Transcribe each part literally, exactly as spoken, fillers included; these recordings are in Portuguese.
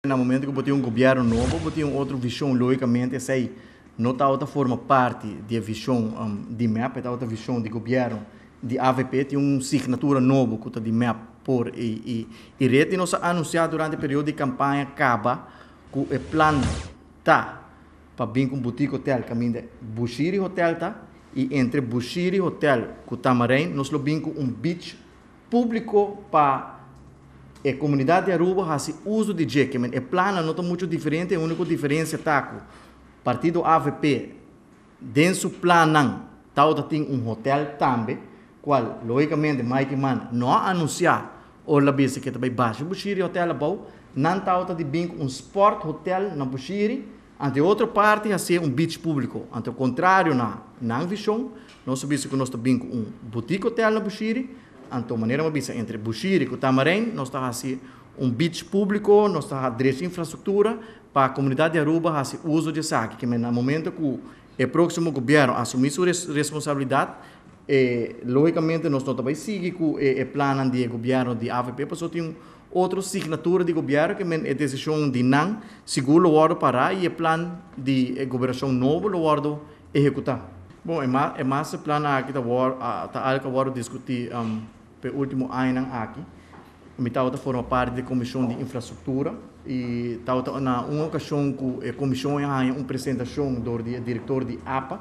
No momento que você tem um governo novo, você tem uma outra visão, logicamente, essa aí não está outra forma parte da visão um, de M A P, está outra visão de governo de A V P, tem uma assinatura nova que está de M A P por e e e rede nós anunciado durante o período de campanha acaba que o plano tá para vir com boutique hotel caminho de Bushiri Hotel tá e entre Bushiri Hotel com Tamarém nós lo vim com um beach público para a comunidade de Aruba faz uso de jeque, mas o plano não está muito diferente, a única diferença está que o partido A V P, dentro do plano, tem um hotel também, qual, logicamente, Mike Man não anunciar ou la bisa que também baixo Bushiri Hotel abau, não está de bem um sport hotel na Bushiri, ante outra parte a ser um beach público, ante o contrário na na visão, nós sabemos que nós temos um boutique hotel na Bushiri. Então, maneira uma bisa entre Bushiri e Tamarém, nós estamos assim um beach público, nós estamos direito infraestrutura para a comunidade de Aruba fazer uso de saque, que no momento que o próximo governo assumir sua responsabilidade, eh, logicamente nós não também seguir com o plano de governo de A V P, porque tem outra assinatura de governo que é decisão de não seguro o ordem para e o plano de governação novo o ordem executar. Bom, é mais é mais o plano aqui tá agora tá agora discutir um, pelo último ano aqui. Me tá outra forma parte da comissão de infraestrutura e tá outra na uma ocasião que a comissão ia uma apresentação do diretor de A P A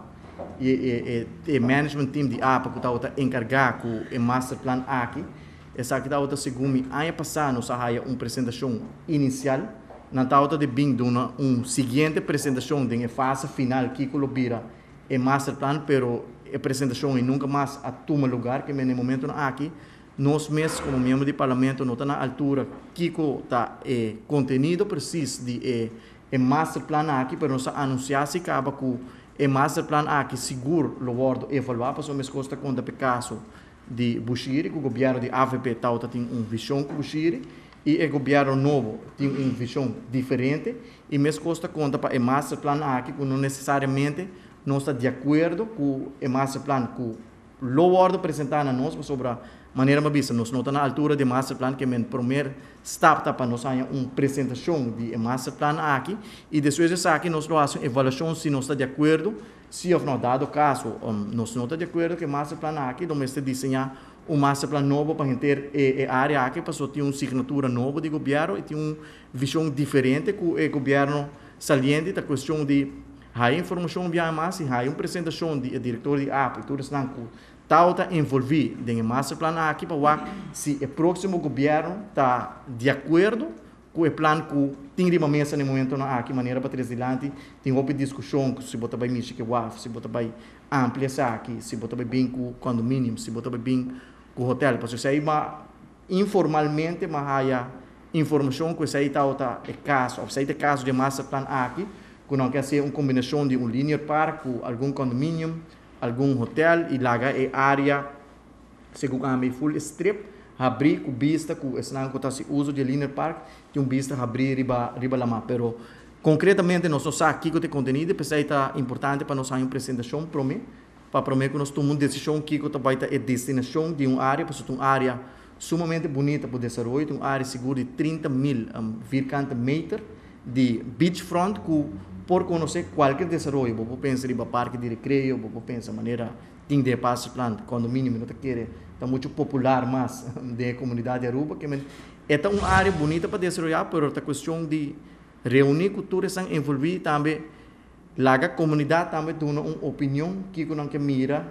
e e o management team de A P A que tá outra encarregado com o master plan aqui. Essa aqui tá outra segundo ano passado nós haja uma apresentação inicial na tá outra de bem uma um seguinte apresentação de fase final que colobira o master plan, pero a apresentação nunca mais a toma lugar que no momento aqui nós mesmos como membro do parlamento não está na altura que está é contenido preciso de é, é master plan aqui, pero nós anunciar se acaba com o master plan aqui seguro lo guardo evaluar para somos costa conta por caso de Bushiri, que o governo de A V P tauta tem uma visão com Bushiri e o governo novo tem uma visão diferente e mesmo costa conta para o master plan aqui que não necessariamente não está de acordo com o master plan que o ordem apresentado a nós sobre a maneira mais vista. Nós não estamos na altura do master plan que é o primeiro step para nós fazer uma apresentação do master plan aqui e depois disso aqui nós fazemos uma avaliação se nós está de acordo, se ou não dado caso um, nós não está de acordo com o master plan aqui, nós estamos desenhar um master plan novo para ter a área aqui, para ter uma assinatura nova de governo e ter uma visão diferente com o governo saliente da questão de a informação via mais, a uma apresentação do diretor de A P A, e tudo isso está envolvido no master plan aqui para ver se o próximo governo está de acordo com o plano que tem de uma mesa no momento aqui, maneira para trazer adiante, tem uma discussão se você vai mexer com o A F, se você vai ampliar aqui, se você vai bem com o condomínio, se você vai bem com o hotel, porque se aí informalmente, mas há informação que se aí está o caso, ou se aí está caso de master plan aqui, que não quer ser uma combinação de um linear park com algum condomínio, algum hotel e lá é área segundo a minha full strip abrir com vista com esse não que se uso de linear park tem um vista abrir riba riba lá pero concretamente nós só aqui que tem conteúdo pensei está importante para nós fazer uma apresentação para mim para prometer que nós tomamos uma decisão que que vai ter a destinação de uma área para ser uma área sumamente bonita para o desenvolvimento uma área segura de trinta mil um, virgante meter de beachfront com por conhecer qualquer desenvolvimento, vou pensar em parque de recreio, vou pensar maneira tem de passo plan condomínio, não quer está muito popular mas da comunidade de Aruba que é uma área bonita para desenvolver, mas é questão de reunir culturas envolvidas também, lá a comunidade também tem uma opinião que não que mira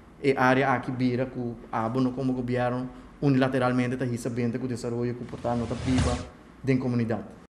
a área aqui vira com a abono como governo unilateralmente está recebendo o desenvolvimento que portanto está viva da comunidade.